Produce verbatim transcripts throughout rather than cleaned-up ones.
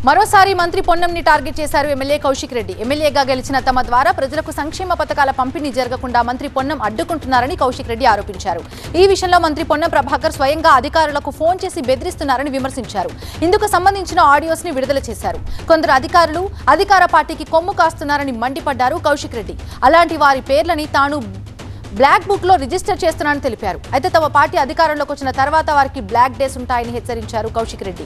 మరోసారి మంత్రి పొన్నంని టార్గెట్ చేశారు ఎమ్మెల్యే కౌశిక్ రెడ్డి. ఎమ్మెల్యేగా గెలిచిన తమ ద్వారా ప్రజలకు సంక్షేమ పథకాల పంపిణీ జరగకుండా మంత్రి పొన్నం అడ్డుకుంటున్నారని కౌశిక్ రెడ్డి ఆరోపించారు. ఈ విషయంలో మంత్రి పొన్నం ప్రభాకర్ స్వయంగా అధికారులకు ఫోన్ చేసి బెదిరిస్తున్నారని విమర్శించారు. ఇందుకు సంబంధించిన ఆడియోస్ ని విడుదల చేశారు. కొందరు అధికారులు అధికార పార్టీకి కొమ్ము కాస్తున్నారని మండిపడ్డారు కౌశిక్ రెడ్డి. అలాంటి వారి పేర్లని తాను బ్లాక్ బుక్ లో రిజిస్టర్ చేస్తున్నానని తెలిపారు. అయితే తమ పార్టీ అధికారంలోకి వచ్చిన తర్వాత వారికి బ్లాక్ డేస్ ఉంటాయని హెచ్చరించారు కౌశిక్ రెడ్డి.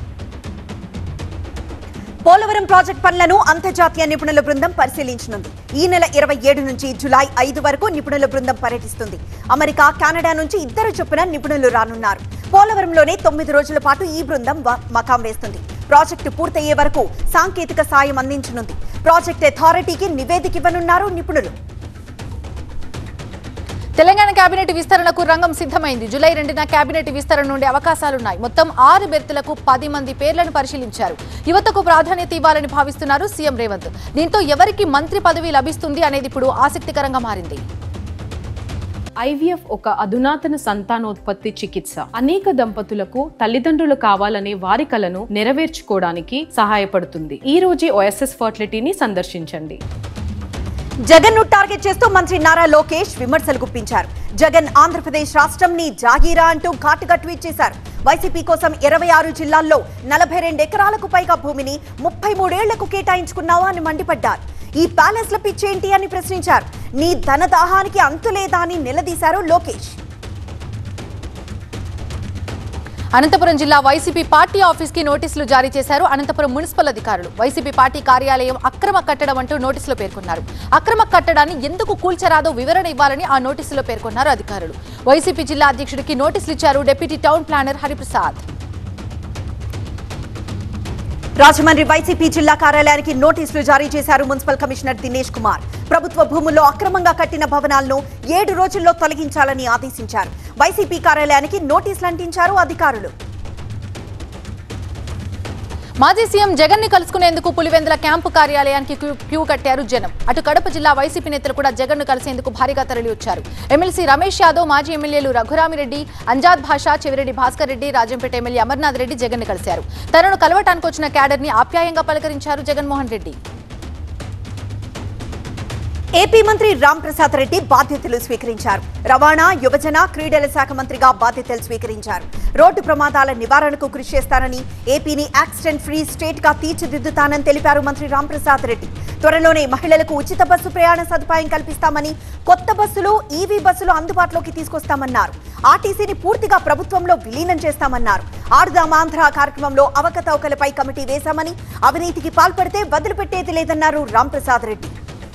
పోలవరం ప్రాజెక్టు పనులను అంతర్జాతీయ నిపుణుల బృందం పరిశీలించనుంది. ఈ నెల ఇరవై ఏడు నుంచి జూలై ఐదు వరకు నిపుణుల బృందం పర్యటిస్తుంది. అమెరికా, కెనడా నుంచి ఇద్దరు చొప్పున నిపుణులు రానున్నారు. పోలవరంలోనే తొమ్మిది రోజుల పాటు ఈ బృందం మకాం వేస్తుంది. ప్రాజెక్టు పూర్తయ్యే వరకు సాంకేతిక సాయం అందించనుంది. ప్రాజెక్టు అథారిటీకి నివేదిక ఇవ్వనున్నారు నిపుణులు. తెలంగాణ కేబినెట్ విస్తరణకు రంగం సిద్ధమైంది. జూలై రెండున కేబినెట్ విస్తరణ నుండి అవకాశాలున్నాయి. మొత్తం ఆరు బెర్తులకు పది మంది పేర్లను పరిశీలించారు. యువతకు ప్రాధాన్యత ఇవ్వాలని భావిస్తున్నారు సీఎం రేవంత్. దీంతో ఎవరికి మంత్రి పదవి లభిస్తుంది అనేది ఇప్పుడు ఆసక్తికరంగా మారింది. ఐవీఎఫ్ ఒక అధునాతన సంతానోత్పత్తి చికిత్స. అనేక దంపతులకు తల్లిదండ్రులు కావాలనే వారి కలను నెరవేర్చుకోవడానికి సహాయపడుతుంది. ఈ రోజే ఓఎస్ఎస్ ఫర్టిలిటీని సందర్శించండి. జగన్ ను టార్గెట్ చేస్తూ మంత్రి నారా లోకేష్ విమర్శలు గుప్పించారు. జగన్ ఆంధ్రప్రదేశ్ రాష్ట్రంని జాగీరా అంటూ ఘాటుగా ట్వీట్ చేశారు. వైసీపీ కోసం ఇరవై ఆరు జిల్లాల్లో నలభై రెండు ఎకరాలకు పైగా భూమిని ముప్పై మూడేళ్లకు కేటాయించుకున్నావా అని మండిపడ్డారు. ఈ ప్యాలెస్ల పిచ్చేంటి అని ప్రశ్నించారు. నీ ధనదాహానికి అంతులేదా అని నిలదీశారు లోకేష్. అనంతపురం జిల్లా వైసీపీ పార్టీ ఆఫీస్ కి నోటీసులు జారీ చేశారు అనంతపురం మున్సిపల్ అధికారులు. వైసీపీ పార్టీ కార్యాలయం అక్రమ కట్టడం అంటూ నోటీసులో పేర్కొన్నారు. అక్రమ కట్టడాన్ని ఎందుకు కూల్చరాదో వివరణ ఇవ్వాలని ఆ నోటీసులో పేర్కొన్నారు అధికారులు. వైసీపీ జిల్లా అధ్యక్షుడికి నోటీసులు ఇచ్చారు deputy town planner Hariprasad. Rajahmundry YCP జిల్లా కార్యాలయానికి నోటీసులు జారీ చేశారు మున్సిపల్ కమిషనర్ దినేష్ కుమార్. ప్రభుత్వ భూముల్లో అక్రమంగా కట్టిన భవనాలను ఏడు రోజుల్లో తొలగించాలని ఆదేశించారు. వైసీపీ కార్యాలయానికి నోటీసులు అంటించారు అధికారులు. మాజీ సీఎం జగన్ ని కలుసుకునేందుకు పులివెందుల క్యాంపు కార్యాలయానికి క్యూ కట్టారు జనం. అటు కడప జిల్లా వైసీపీ నేతలు కూడా జగన్ ను కలిసేందుకు భారీగా తరలి వచ్చారు. ఎమ్మెల్సీ రమేష్ యాదవ్, మాజీ ఎమ్మెల్యేలు రఘురామిరెడ్డి, అంజాద్ భాషా, చెవిరెడ్డి భాస్కర్ రెడ్డి, రాజంపేట ఎమ్మెల్యే అమర్నాథ్ రెడ్డి జగన్ ని కలిశారు. తనను కలవటానికి వచ్చిన క్యాడర్ ని ఆప్యాయంగా పలకరించారు జగన్మోహన్ రెడ్డి. ఏపీ మంత్రి రాంప్రసాద్ రెడ్డి బాధ్యతలు స్వీకరించారు. రవాణా, యువజన, క్రీడల శాఖ మంత్రిగా బాధ్యతలు స్వీకరించారు. రోడ్డు ప్రమాదాల నివారణకు కృషి చేస్తానని, ఏపీని యాక్సిడెంట్ ఫ్రీ స్టేట్ గా తీర్చిదిద్దుతానని తెలిపారు మంత్రి రాంప్రసాద్ రెడ్డి. త్వరలోనే మహిళలకు ఉచిత బస్సు ప్రయాణ సదుపాయం కల్పిస్తామని, కొత్త బస్సులు, ఈవీ బస్సులు అందుబాటులోకి తీసుకొస్తామన్నారు. ఆర్టీసీని పూర్తిగా ప్రభుత్వంలో విలీనం చేస్తామన్నారు. ఆడుదాం ఆంధ్ర కార్యక్రమంలో అవకతవకలపై కమిటీ వేశామని, అవినీతికి పాల్పడితే వదిలిపెట్టేది లేదన్నారు రాంప్రసాద్ రెడ్డి.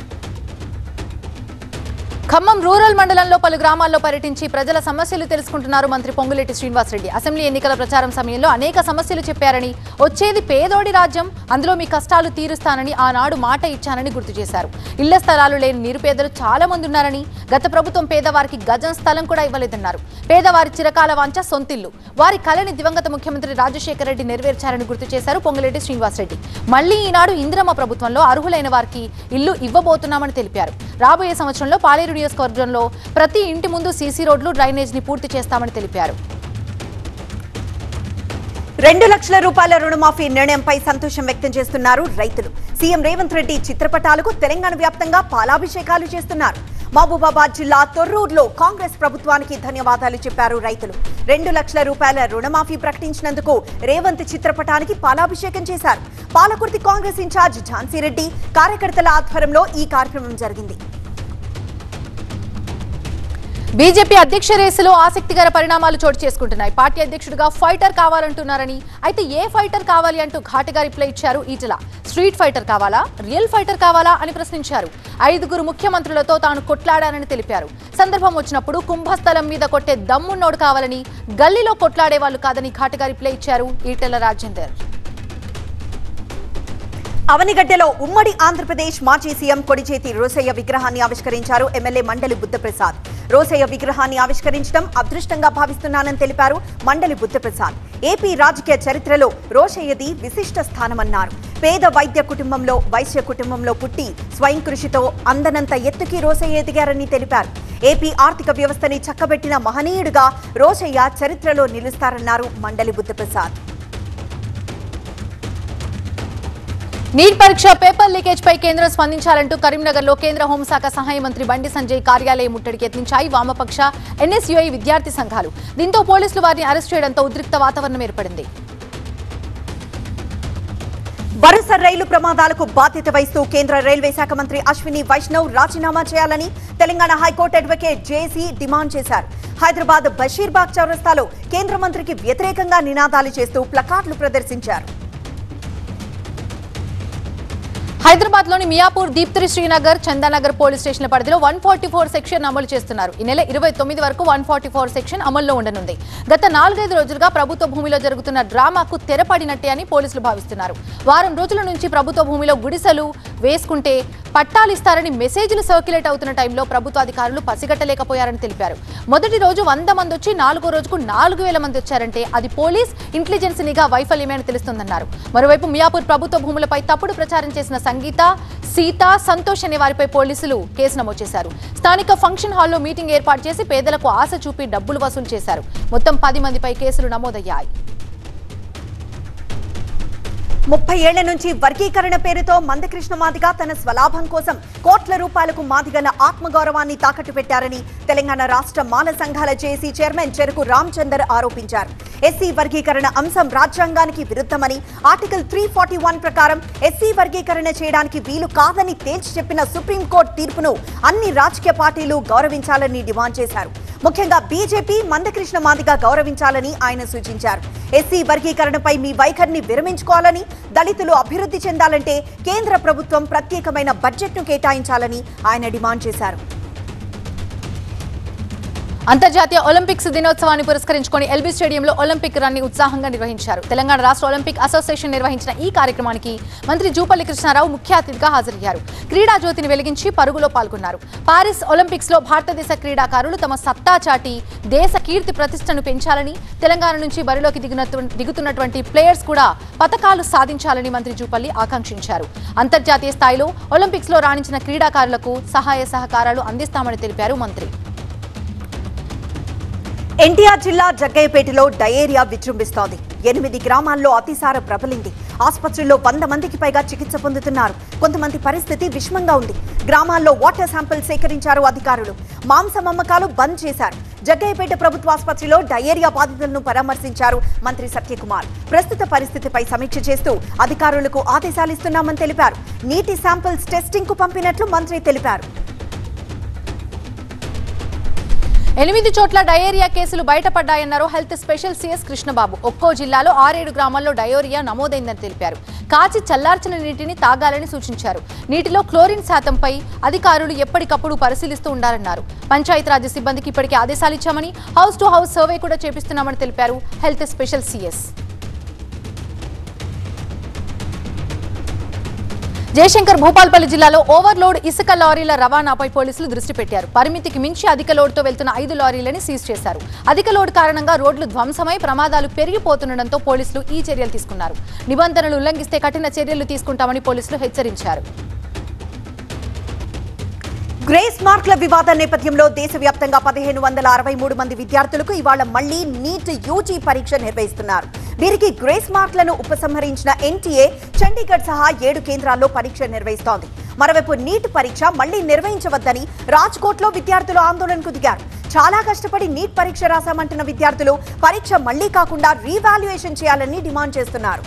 ఖమ్మం రూరల్ మండలంలో పలు గ్రామాల్లో పర్యటించి ప్రజల సమస్యలు తెలుసుకుంటున్నారు మంత్రి పొంగులేటి శ్రీనివాసరెడ్డి. అసెంబ్లీ ఎన్నికల ప్రచారం సమయంలో అనేక సమస్యలు చెప్పారని, వచ్చేది పేదోడి రాజ్యం, అందులో మీ కష్టాలు తీరుస్తానని ఆనాడు మాట ఇచ్చానని గుర్తు చేశారు. ఇళ్ల స్థలాలు లేని నిరుపేదలు చాలా మంది ఉన్నారని, గత ప్రభుత్వం పేదవారికి గజం స్థలం కూడా ఇవ్వలేదన్నారు. పేదవారి చిరకాల వాంఛ సొంతిల్లు, వారి కళని దివంగత ముఖ్యమంత్రి రాజశేఖర రెడ్డి నెరవేర్చారని గుర్తు చేశారు పొంగులేటి శ్రీనివాసరెడ్డి. మళ్లీ ఈనాడు ఇందిరమ్మ ప్రభుత్వంలో అర్హులైన వారికి ఇల్లు ఇవ్వబోతున్నామని తెలిపారు. రాబోయే సంవత్సరంలో పాలేరు నియోజకవర్గంలో ప్రతి ఇంటి ముందు సీసీ రోడ్లు, డ్రైనేజ్ ని పూర్తి చేస్తామని తెలిపారు. రెండు లక్షల రూపాయల రుణమాఫీ నిర్ణయంపై సంతోషం వ్యక్తం చేస్తున్నారు రైతులు. సీఎం రేవంత్ రెడ్డి చిత్రపటాలకు తెలంగాణ వ్యాప్తంగా పాలాభిషేకాలు చేస్తున్నారు. మహబూబాబాద్ జిల్లా తొర్రూరులో కాంగ్రెస్ ప్రభుత్వానికి ధన్యవాదాలు చెప్పారు రైతులు. రెండు లక్షల రూపాయల రుణమాఫీ ప్రకటించినందుకు రేవంత్ చిత్రపటానికి పాలాభిషేకం చేశారు. పాలకుర్తి కాంగ్రెస్ ఇన్ఛార్జ్ ఝాన్సీ రెడ్డి కార్యకర్తల ఆధ్వర్యంలో ఈ కార్యక్రమం జరిగింది. బీజేపీ అధ్యక్ష రేసులో ఆసక్తికర పరిణామాలు చోటు చేసుకుంటున్నాయి. పార్టీ అధ్యక్షుడిగా ఫైటర్ కావాలంటున్నారని, అయితే ఏ ఫైటర్ కావాలి అంటూ ఘాటుగా రిప్లై ఇచ్చారు ఈటల. స్ట్రీట్ ఫైటర్ కావాలా, రియల్ ఫైటర్ కావాలా అని ప్రశ్నించారు. ఐదుగురు ముఖ్యమంత్రులతో తాను కొట్లాడానని తెలిపారు. సందర్భం వచ్చినప్పుడు కుంభస్థలం మీద కొట్టే దమ్మున్నోడు కావాలని, గల్లీలో కొట్లాడే వాళ్ళు కాదని ఘాటుగా రిప్లై ఇచ్చారు ఈటల రాజేందర్. అవనిగడ్డలో ఉమ్మడి ఆంధ్రప్రదేశ్ మాజీ సీఎం కొడిచేతి రోసయ్య విగ్రహాన్ని ఆవిష్కరించారు ఎమ్మెల్యే మండలి బుద్ధప్రసాద్. రోసయ్య విగ్రహాన్ని ఆవిష్కరించడం అదృష్టంగా భావిస్తున్నానని తెలిపారు మండలి బుద్ధప్రసాద్. ఏపీ రాజకీయ చరిత్రలో రోసయ్యది విశిష్ట స్థానమన్నారు. పేద వైద్య కుటుంబంలో, వైశ్య కుటుంబంలో పుట్టి స్వయం కృషితో అందనంత ఎత్తుకి రోసయ్య ఎదిగారని తెలిపారు. ఏపీ ఆర్థిక వ్యవస్థని చక్కబెట్టిన మహనీయుడిగా రోసయ్య చరిత్రలో నిలుస్తారన్నారు మండలి బుద్ధప్రసాద్. నీట్ పరీక్ష పేపర్ లీకేజ్ పై కేంద్రం స్పందించాలంటూ కరీంనగర్లో కేంద్ర హోంశాఖ సహాయ మంత్రి బండి సంజయ్ కార్యాలయం ముట్టడికి యత్నించాయి వామపక్ష ఎన్ఎస్యుఐ విద్యార్థి సంఘాలు. దీంతో పోలీసులు వారిని అరెస్ట్ చేయడంతో ఉద్రిక్త వాతావరణం ఏర్పడింది. వరుస రైలు ప్రమాదాలకు బాధ్యత వహిస్తూ కేంద్ర రైల్వే శాఖ మంత్రి అశ్విని వైష్ణవ్ రాజీనామా చేయాలని Telangana high court advocate JC demand చేశారు. హైదరాబాద్ బషీర్బాగ్ చౌరస్తాలో కేంద్ర మంత్రికి వ్యతిరేకంగా నినాదాలు చేస్తూ ప్లకార్డులు ప్రదర్శించారు. హైదరాబాద్ లోని మియాపూర్, దీప్తి శ్రీనగర్, చందానగర్ పోలీస్ స్టేషన్ల పరిధిలో వన్ ఫార్టీ ఫోర్ సెక్షన్ అమలు చేస్తున్నారు. ఈ నెల ఇరవై తొమ్మిది వరకు వన్ ఫార్టీ ఫోర్ సెక్షన్ అమల్లో ఉండనుంది. గత నాలుగైదు రోజులుగా ప్రభుత్వ భూమిలో జరుగుతున్న డ్రామాకు తెరపడినట్టే అని పోలీసులు భావిస్తున్నారు. వారం రోజుల నుంచి ప్రభుత్వ భూమిలో గుడిసెలు వేసుకుంటే పట్టాలిస్తారని మెసేజ్లు సర్క్యులేట్ అవుతున్న టైంలో ప్రభుత్వ అధికారులు పసిగట్టలేకపోయారని తెలిపారు. మొదటి రోజు వంద మంది వచ్చి నాలుగో రోజుకు నాలుగు వేల మంది వచ్చారంటే అది పోలీస్ ఇంటెలిజెన్స్ నిఘా వైఫల్యమే అని తెలుస్తోందన్నారు. మరోవైపు మియాపూర్ ప్రభుత్వ భూములపై తప్పుడు ప్రచారం చేసిన సంగీత, సీత, సంతోష్ అనే వారిపై పోలీసులు కేసు నమోదు చేశారు. స్థానిక ఫంక్షన్ హాల్లో మీటింగ్ ఏర్పాటు చేసి పేదలకు ఆశ చూపి డబ్బులు వసూలు చేశారు. మొత్తం పది మందిపై కేసులు నమోదయ్యాయి. ముప్పై ఏళ్ల నుంచి వర్గీకరణ పేరుతో మందకృష్ణ మాదిగ తన స్వలాభం కోసం కోట్ల రూపాయలకు మాదిగల ఆత్మగౌరవాన్ని తాకట్టు పెట్టారని తెలంగాణ రాష్ట్ర మాల సంఘాల జేఏసీ చైర్మన్ చెరుకు రామచందర్ ఆరోపించారు. ఎస్సీ వర్గీకరణ అంశం రాజ్యాంగానికి విరుద్ధమని, ఆర్టికల్ త్రీ ఫార్టీ వన్ ప్రకారం ఎస్సీ వర్గీకరణ చేయడానికి వీలు కాదని తేల్చి చెప్పిన సుప్రీంకోర్టు తీర్పును అన్ని రాజకీయ పార్టీలు గౌరవించాలని డిమాండ్ చేశారు. ముఖ్యంగా బీజేపీ మందకృష్ణ మాదిగ గౌరవించాలని ఆయన సూచించారు. ఎస్సీ వర్గీకరణపై మీ వైఖరిని విరమించుకోవాలని, దళితులు అభివృద్ధి చెందాలంటే కేంద్ర ప్రభుత్వం ప్రత్యేకమైన బడ్జెట్ను కేటాయించాలని ఆయన డిమాండ్ చేశారు. అంతర్జాతీయ ఒలింపిక్స్ దినోత్సవాన్ని పురస్కరించుకొని ఎల్బీ స్టేడియంలో ఒలింపిక్ రన్ ని ఉత్సాహంగా నిర్వహించారు. తెలంగాణ రాష్ట్ర ఒలింపిక్ అసోసియేషన్ నిర్వహించిన ఈ కార్యక్రమానికి మంత్రి జూపల్లి కృష్ణారావు ముఖ్య అతిథిగా హాజరయ్యారు. క్రీడా జ్యోతిని వెలిగించి పరుగులో పాల్గొన్నారు. పారిస్ ఒలింపిక్స్ లో భారతదేశ క్రీడాకారులు తమ సత్తా చాటి దేశ కీర్తి ప్రతిష్టను పెంచాలని, తెలంగాణ నుంచి బరిలోకి దిగుతున్నటువంటి ప్లేయర్స్ కూడా పతకాలు సాధించాలని మంత్రి జూపల్లి ఆకాంక్షించారు. అంతర్జాతీయ స్థాయిలో ఒలింపిక్స్ లో రాణించిన క్రీడాకారులకు సహాయ సహకారాలు అందిస్తామని తెలిపారు మంత్రి. ఎన్టీఆర్ జిల్లా జగ్గయ్యపేటలో డయేరియా విజృంభిస్తోంది. ఎనిమిది గ్రామాల్లో అతిసార ప్రబలింది. ఆసుపత్రుల్లో వంద మందికి పైగా చికిత్స పొందుతున్నారు. కొంతమంది పరిస్థితి విషమంగా ఉంది. గ్రామాల్లో వాటర్ శాంపిల్ సేకరించారు అధికారులు. మాంసం అమ్మకాలు బంద్ చేశారు. జగ్గయ్యపేట ప్రభుత్వ ఆసుపత్రిలో డయేరియా బాధితులను పరామర్శించారు మంత్రి సత్యకుమార్. ప్రస్తుత పరిస్థితిపై సమీక్ష చేస్తూ అధికారులకు ఆదేశాలిస్తున్నామని తెలిపారు. నీటి శాంపిల్స్ టెస్టింగ్ కు పంపినట్లు మంత్రి తెలిపారు. ఎనిమిది చోట్ల డయేరియా కేసులు బయటపడ్డాయన్నారు హెల్త్ స్పెషల్ సీఎస్ కృష్ణబాబు. ఒక్కో జిల్లాలో ఆరేడు గ్రామాల్లో డయేరియా నమోదైందని తెలిపారు. కాచి చల్లార్చిన నీటిని తాగాలని సూచించారు. నీటిలో క్లోరిన్ శాతంపై అధికారులు ఎప్పటికప్పుడు పరిశీలిస్తూ ఉండాలన్నారు. పంచాయతీరాజ్ సిబ్బందికి ఇప్పటికే ఆదేశాలు ఇచ్చామని, హౌస్ టు హౌస్ సర్వే కూడా చేపిస్తున్నామని తెలిపారు health special CS. Jayashankar Bhupalpally జిల్లాలో ఓవర్లోడ్ ఇసుక లారీల రవాణాపై పోలీసులు దృష్టి పెట్టారు. పరిమితికి మించి అధిక లోడ్తో వెళ్తున్న ఐదు లారీలని సీజ్ చేశారు. అధిక లోడ్ కారణంగా రోడ్లు ధ్వంసమై ప్రమాదాలు పెరిగిపోతుండటంతో పోలీసులు ఈ చర్యలు తీసుకున్నారు. నిబంధనలు ఉల్లంఘిస్తే కఠిన చర్యలు తీసుకుంటామని పోలీసులు హెచ్చరించారు. గ్రేస్ మార్కుల వివాదం నేపథ్యంలో దేశవ్యాప్తంగా పదిహేను వందల అరవై మూడు మంది విద్యార్థులకు ఇవాళ మళ్లీ నీట్ యూజీ పరీక్ష నిర్వహిస్తున్నారు. వీరికి గ్రేస్ మార్కులను ఉపసంహరించిన ఎన్టీఏ చండీగఢ్ సహా ఏడు కేంద్రాల్లో పరీక్ష నిర్వహిస్తోంది. మరోవైపు నీట్ పరీక్ష మళ్లీ నిర్వహించవద్దని రాజ్కోట్లో విద్యార్థులు ఆందోళనకు దిగారు. చాలా కష్టపడి నీట్ పరీక్ష రాశామంటున్న విద్యార్థులు పరీక్ష మళ్లీ కాకుండా రీవాల్యుయేషన్ చేయాలని డిమాండ్ చేస్తున్నారు.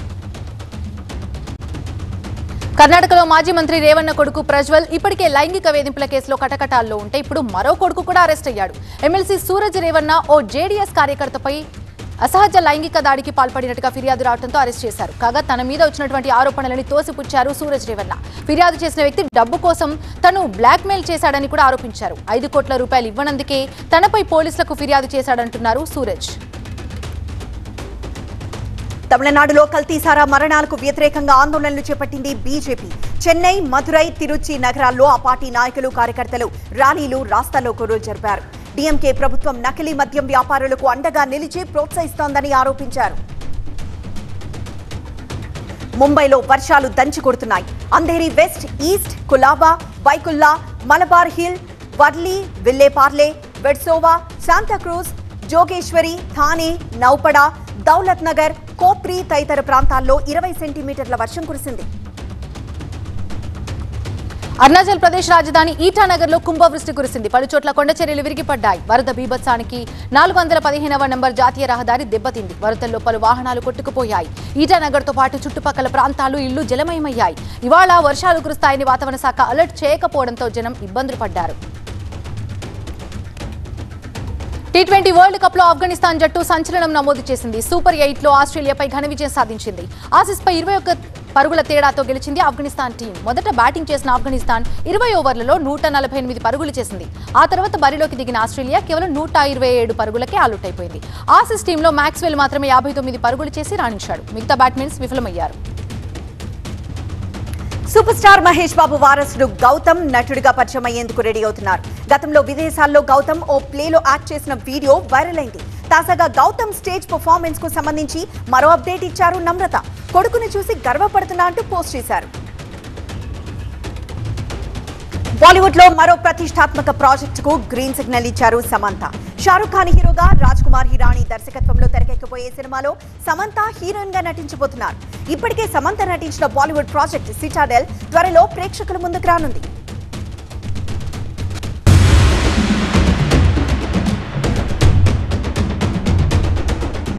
కర్ణాటకలో మాజీ మంత్రి రేవన్న కొడుకు ప్రజ్వల్ ఇప్పటికే లైంగిక వేధింపుల కేసులో కటకటాల్లో ఉంటే ఇప్పుడు మరో కొడుకు కూడా అరెస్ట్ అయ్యాడు. ఎమ్మెల్సీ సూరజ్ రేవన్న ఓ జేడీఎస్ కార్యకర్తపై అసహజ లైంగిక దాడికి పాల్పడినట్టుగా ఫిర్యాదు రావడంతో అరెస్ట్ చేశారు. కాగా తన మీద వచ్చినటువంటి ఆరోపణలని తోసిపుచ్చారు సూరజ్ రేవన్న. ఫిర్యాదు చేసిన వ్యక్తి డబ్బు కోసం తను బ్లాక్మెయిల్ చేశాడని కూడా ఆరోపించారు. ఐదు కోట్ల రూపాయలు ఇవ్వనందుకే తనపై పోలీసులకు ఫిర్యాదు చేశాడంటున్నారు సూరజ్. తమిళనాడులో కల్తీసారా మరణాలకు వ్యతిరేకంగా ఆందోళనలు చేపట్టింది బీజేపీ. చెన్నై, మదురై, తిరుచి నగరాల్లో ఆ పార్టీ నాయకులు, కార్యకర్తలు ర్యాలీలు, రాస్తారోకోలు జరిపారు. డీఎంకే ప్రభుత్వం నకిలీ మద్యం వ్యాపారులకు అండగా నిలిచి ప్రోత్సహిస్తోందని ఆరోపించారు. ముంబైలో వర్షాలు దంచి కొడుతున్నాయి. Andheri west, east, Colaba, Byculla, Malabar hill, Worli, Vileparle, Versova, Santacruz, Jogeshwari, Thane, Naupada, Daulat Nagar, Kopri తదితర ప్రాంతాల్లో ఇరవై సెంటీమీటర్ల వర్షం కురిసింది. అరుణాచల్ ప్రదేశ్ రాజధాని ఈటానగర్ లో కుంభవృష్టి కురిసింది. పలు చోట్ల కొండ చర్యలు విరిగిపడ్డాయి. వరద బీభత్సానికి నాలుగు వందల పదిహేనవ నంబర్ జాతీయ రహదారి దెబ్బతింది. వరదల్లో పలు వాహనాలు కొట్టుకుపోయాయి. ఈటానగర్ తో పాటు చుట్టుపక్కల ప్రాంతాలు ఇళ్లు జలమయమయ్యాయి. ఇవాళ వర్షాలు కురుస్తాయని వాతావరణ శాఖ అలర్ట్ చేయకపోవడంతో జనం ఇబ్బందులు పడ్డారు. టీ ట్వంటీ వరల్డ్ కప్ లో ఆఫ్ఘనిస్తాన్ జట్టు సంచలనం నమోదు చేసింది. సూపర్ ఎయిట్ లో ఆస్ట్రేలియాపై ఘన విజయం సాధించింది. ఆసీస్ పై ఇరవై ఒక్క పరుగుల తేడాతో గెలిచింది ఆఫ్ఘనిస్తాన్ టీం. మొదట బ్యాటింగ్ చేసిన ఆఫ్ఘనిస్తాన్ ఇరవై ఓవర్లలో నూట నలభై ఎనిమిది పరుగులు చేసింది. ఆ తర్వాత బరిలోకి దిగిన ఆస్ట్రేలియా కేవలం నూట ఇరవై ఏడు పరుగులకే ఆలౌట్ అయిపోయింది. ఆసీస్ టీంలో మ్యాక్స్వెల్ మాత్రమే యాభై తొమ్మిది పరుగులు చేసి రాణించాడు. మిగతా బ్యాట్స్మెన్స్ విఫలమయ్యారు. సూపర్ స్టార్ మహేష్ బాబు వారసుడు గౌతమ్ నటుడిగా పరిచయం అయ్యేందుకు రెడీ అవుతున్నారు. గతంలో విదేశాల్లో గౌతమ్ ఓ ప్లేలో యాక్ట్ చేసిన వీడియో వైరల్ అయింది. తాజాగా గౌతమ్ స్టేజ్ పర్ఫార్మెన్స్ కు సంబంధించి మరో అప్డేట్ ఇచ్చారు నమ్రత. కొడుకుని చూసి గర్వపడుతున్నా అంటూ పోస్ట్ చేశారు. బాలీవుడ్ లో మరో ప్రతిష్టాత్మక ప్రాజెక్ట్ కు గ్రీన్ సిగ్నల్ ఇచ్చారు సమంత. షారుఖ్ ఖాన్ హీరోగా, రాజ్ కుమార్ హిరాణి దర్శకత్వంలో తెరకెక్కబోయే సినిమాలో సమంత హీరోయిన్ గా నటించబోతున్నారు. ఇప్పటికే సమంత నటించిన బాలీవుడ్ ప్రాజెక్ట్ సిటాడెల్ త్వరలో ప్రేక్షకుల ముందుకు రానుంది.